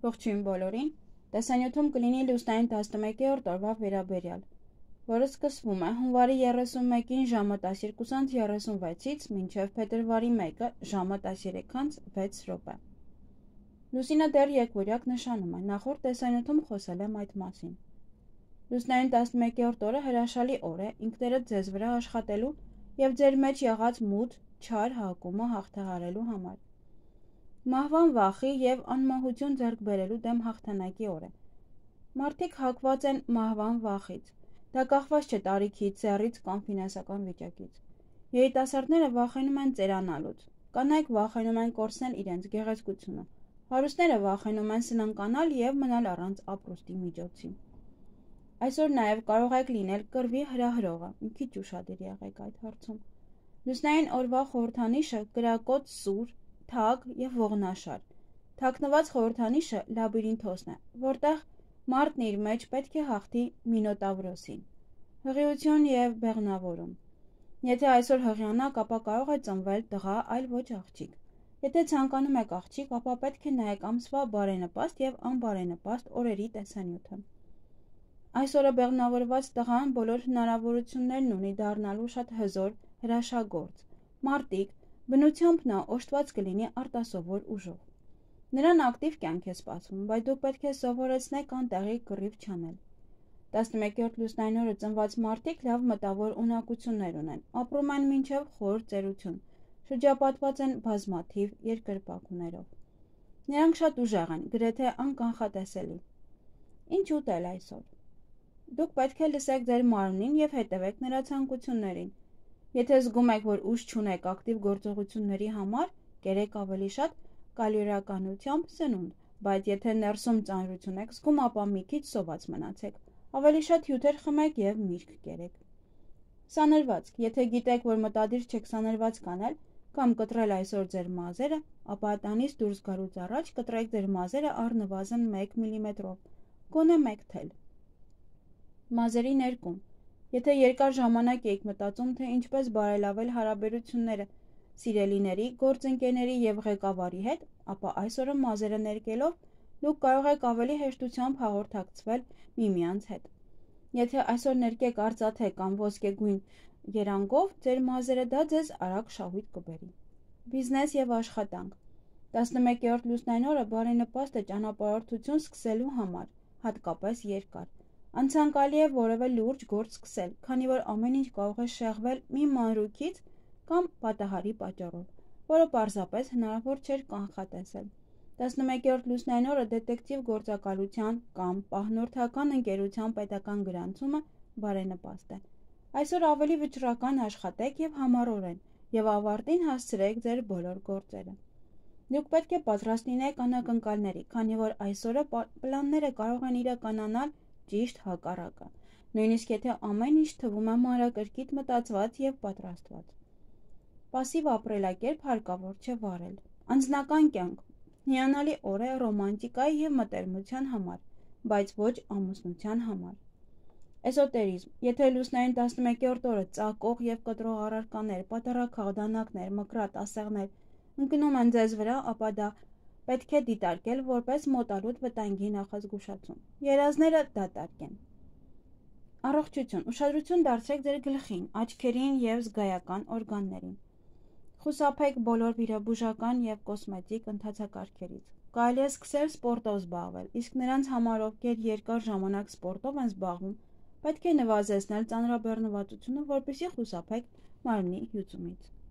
Ողջույն բոլորին, տեսանյութում կլինի լուսնային 11-րդ օրվա վերաբերյալ, որը սկսվում է հունվարի 31-ին ժամը 12:36-ից մինչև փետրվարի 1-ը ժամը 13:06։ Լուսինը դեռ եկվորյակ նշանում է, նախորդ տեսանյութում խոսել եմ այդ մասին։ Լուսնային 11-րդ օրը հրաշալի օր է ինքներդ ձեզ վրա աշխատելու և ձեր մեջ եղած մութ, չար հակումը հաղթահարելու համար։ Մահվան վախի և անմահություն ձեռք բերելու դեմ հաղթանակի օր է։ Մարդիկ հակված են մահվան վախից։ Դա կախված չէ տարիքից, սեռից կամ ֆինանսական վիճակից։ Երիտասարդները վախենում են ծերանալուց, կանայք վախենում են կորցնել իրենց գեղեցկությունը, հարուստները վախենում են սնանկանալ և մնալ առանց ապրուստի միջոցի։ Այսօր նաև կարող եք լինել կռվի հրահրողը, մի քիչ ուշադիր եղեք այդ հարցում։ Լուսնային օրվա խորհրդանիշը կրակոտ սուր, թակ և ողնաշար։ Թաքնված խորհրդանիշը լաբիրինթոսն է, որտեղ մարդն իր մեջ պետք է հաղթի մինոտավրոսին, հղիություն և բեղմնավորում։ Եթե այսօր հղիանաք, ապա կարող է ծնվել տղա, այլ ոչ աղջիկ։ Եթե ցանկանում եք աղջիկ, ապա պետք է նայեք ամսվա բարենպաստ և անբարենպաստ օրերի տեսանյութը։ Այս օրը բեղմնավորված տղան բոլոր հնարավորություններն ունի դառնալու շատ հզոր, հրաշագործ, մարտիկ, բնությամբ նա օժտված կլինի արտասովոր ուժով։ Նրան ակտիվ կյանք է սպասվում, բայց դուք պետք է սովորեցնեք անտեղի կռիվ չանել։ 11-րդ լուսնային օրը ծնված մարդիկ լավ մտավոր ունակություններ ունեն, ապրում են մինչև խոր ծերություն, շրջապատված են բազմաթիվ երկրպագուներով։ Նրանք շատ ուժեղ են, գրեթե անկանխատեսելի։ Ինչ ուտել այսօր։ Դուք պետք է լսեք ձեր մարմնին և հետևեք նրա ցանկություններին։ Եթե զգում եք, որ ուժ չունեք ակտիվ գործողությունների համար, կերեք ավելի շատ կալորիականությամբ սնունդ, բայց եթե ներսում ծանրություն եք զգում, ապա մի քիչ սոված մնացեք, ավելի շատ հյութեր խմեք և միրգ կերեք։ Սանրվածք։ Եթե գիտեք, որ մտադիր չեք սանրվածք անել կամ կտրել այսօր ձեր մազերը, ապա տանից դուրս գալուց առաջ կտրեք ձեր մազերը առնվազն 1 մմ-ով, գոնե 1 թել։ Մազերի ներկում։ Եթե երկար ժամանակ եք մտածում, թե ինչպես բարելավել հարաբերությունները սիրելիների, գործընկերների և ղեկավարի հետ, ապա այսօրը մազերը ներկելով դուք կարող եք ավելի հեշտությամբ հաղորդակցվել միմյանց հետ։ Եթե այսօր ներկեք արծաթե կամ ոսկեգույն երանգով ձեր մազերը, դա ձեզ արագ շահույթ կբերի։ Բիզնես և աշխատանք։ 11-րդ լուսնային օրը բարենպաստ է ճանապարհորդություն սկսելու համար, հատկապես երկար։ Անցանկալի է որևէ լուրջ գործ սկսել, քանի որ ամեն ինչ կարող է շեղվել մի մանրուքից կամ պատահարի պատճառով, որը պարզապես հնարավոր չէր կանխատեսել։ 11-րդ լուսնային օրը դետեկտիվ գործակալության կամ պահնորդական ընկերության պետական գրանցումը բարենպաստ է։ Այսօր ավելի վճռական աշխատեք և համառորեն և ավարտին հասցրեք ձեր բոլոր գործերը։ Դուք պետք է պատրաստ լինեք անակնկալների, քանի որ այսօրը պլանները կարող են իրականանալ ճիշտ հակառակը, նույնիսկ եթե ամեն ինչ թվում է մանրակրկիտ մտածված և պատրաստված։ Պասիվ ապրելակերպ հարկավոր չէ վարել։ Անձնական կյանք։ Հիանալի օր է ռոմանտիկայի և մտերմության համար, բայց ոչ ամուսնության համար։ Էզոտերիզմ։ Եթե լուսնային 11-րդ օրը ծակող և կտրող առարկաներ, պատառակ հաղթանակներ, մկրատ ասեղներ ընկնում են ձեզ վրա, ապա դա պետք է դիտարկել որպես մոտալուտ վտանգի նախազգուշացում։ Երազները դատարկ են։ Առողջություն։ Ուշադրություն դարձրեք ձեր գլխին, աչքերին և զգայական օրգաններին։ Խուսափեք բոլոր վիրաբուժական և կոսմետիկ ընթացակարգերից։ Կարելի է սկսել սպորտով զբաղվել, իսկ նրանց համար, ովքեր երկար ժամանակ սպորտով են զբաղվում, պետք է նվազեցնել ծանրաբեռնվածությունը, որպեսզի խուսափեք մարմնի հյուծումից։